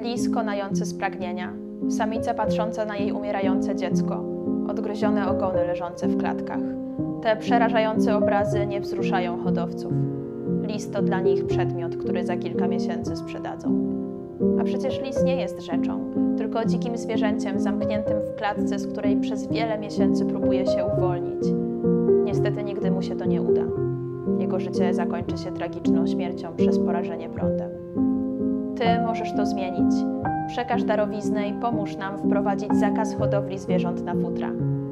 Lis konający z pragnienia, samica patrząca na jej umierające dziecko, odgryzione ogony leżące w klatkach. Te przerażające obrazy nie wzruszają hodowców. Lis to dla nich przedmiot, który za kilka miesięcy sprzedadzą. A przecież lis nie jest rzeczą, tylko dzikim zwierzęciem zamkniętym w klatce, z której przez wiele miesięcy próbuje się uwolnić. Niestety nigdy mu się to nie uda. Jego życie zakończy się tragiczną śmiercią przez porażenie prądem. Ty możesz to zmienić. Przekaż darowiznę i pomóż nam wprowadzić zakaz hodowli zwierząt na futra.